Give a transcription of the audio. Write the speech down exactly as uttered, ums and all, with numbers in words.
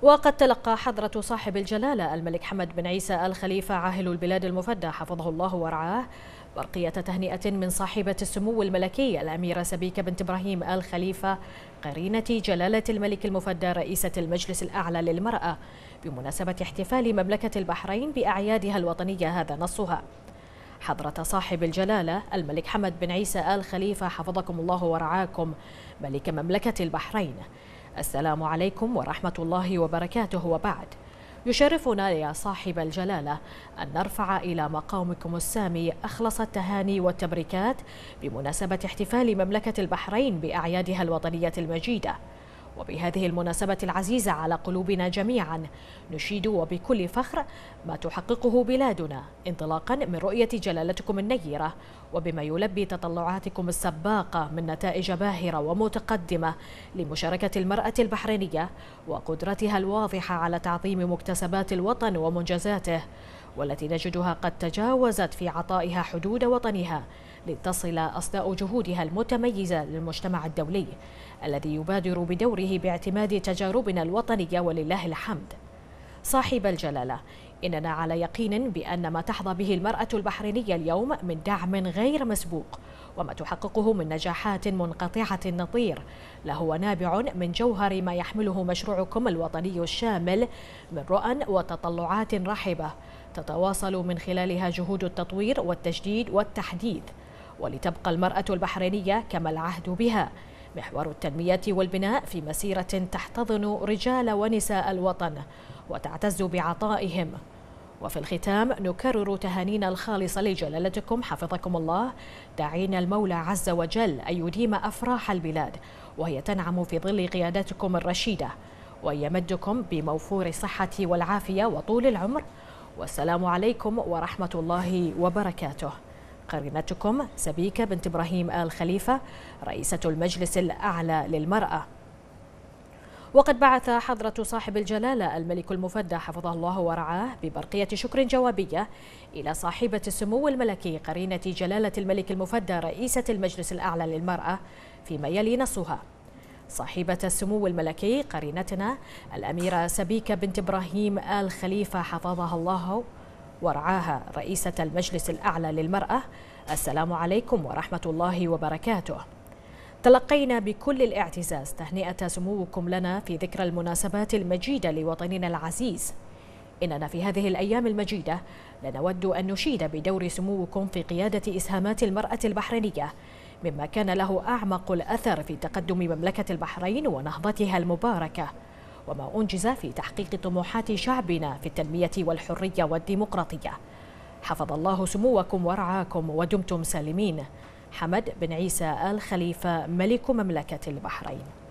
وقد تلقى حضرة صاحب الجلالة الملك حمد بن عيسى آل خليفة عاهل البلاد المفدى حفظه الله ورعاه برقية تهنئة من صاحبة السمو الملكي الأميرة سبيكة بنت إبراهيم آل خليفة قرينة جلالة الملك المفدى رئيسة المجلس الأعلى للمرأة بمناسبة احتفال مملكة البحرين بأعيادها الوطنية. هذا نصها: حضرة صاحب الجلالة الملك حمد بن عيسى آل خليفة حفظكم الله ورعاكم ملك مملكة البحرين، السلام عليكم ورحمة الله وبركاته. وبعد، يشرفنا يا صاحب الجلالة أن نرفع إلى مقامكم السامي أخلص التهاني والتبريكات بمناسبة احتفال مملكة البحرين بأعيادها الوطنية المجيدة. وبهذه المناسبة العزيزة على قلوبنا جميعا نشيد وبكل فخر ما تحققه بلادنا انطلاقا من رؤية جلالتكم النيرة وبما يلبي تطلعاتكم السباقة من نتائج باهرة ومتقدمة لمشاركة المرأة البحرينية وقدرتها الواضحة على تعظيم مكتسبات الوطن ومنجزاته، والتي نجدها قد تجاوزت في عطائها حدود وطنها لتصل أصداء جهودها المتميزة للمجتمع الدولي الذي يبادر بدوره باعتماد تجاربنا الوطنية ولله الحمد. صاحب الجلالة، إننا على يقين بأن ما تحظى به المرأة البحرينية اليوم من دعم غير مسبوق وما تحققه من نجاحات منقطعة النظير لهو نابع من جوهر ما يحمله مشروعكم الوطني الشامل من رؤى وتطلعات رحبة تتواصل من خلالها جهود التطوير والتجديد والتحديث، ولتبقى المرأة البحرينية كما العهد بها محور التنمية والبناء في مسيرة تحتضن رجال ونساء الوطن وتعتز بعطائهم. وفي الختام نكرر تهانينا الخالصة لجلالتكم حفظكم الله، داعين المولى عز وجل أن يديم أفراح البلاد وهي تنعم في ظل قيادتكم الرشيدة، وأن يمدكم بموفور الصحة والعافية وطول العمر. والسلام عليكم ورحمة الله وبركاته. قرينتكم سبيكة بنت إبراهيم آل خليفة رئيسة المجلس الأعلى للمرأة. وقد بعث حضرة صاحب الجلالة الملك المفدى حفظه الله ورعاه ببرقية شكر جوابية إلى صاحبة السمو الملكي قرينة جلالة الملك المفدى رئيسة المجلس الأعلى للمرأة فيما يلي نصها: صاحبة السمو الملكي قرينتنا الأميرة سبيكة بنت إبراهيم آل خليفة حفظها الله ورعاها رئيسة المجلس الأعلى للمرأة، السلام عليكم ورحمة الله وبركاته. تلقينا بكل الاعتزاز تهنئة سموكم لنا في ذكرى المناسبات المجيدة لوطننا العزيز. إننا في هذه الأيام المجيدة لنود أن نشيد بدور سموكم في قيادة إسهامات المرأة البحرينية مما كان له أعمق الأثر في تقدم مملكة البحرين ونهضتها المباركة، وما أنجز في تحقيق طموحات شعبنا في التنمية والحرية والديمقراطية. حفظ الله سموكم ورعاكم ودمتم سالمين. حمد بن عيسى آل خليفة ملك مملكة البحرين.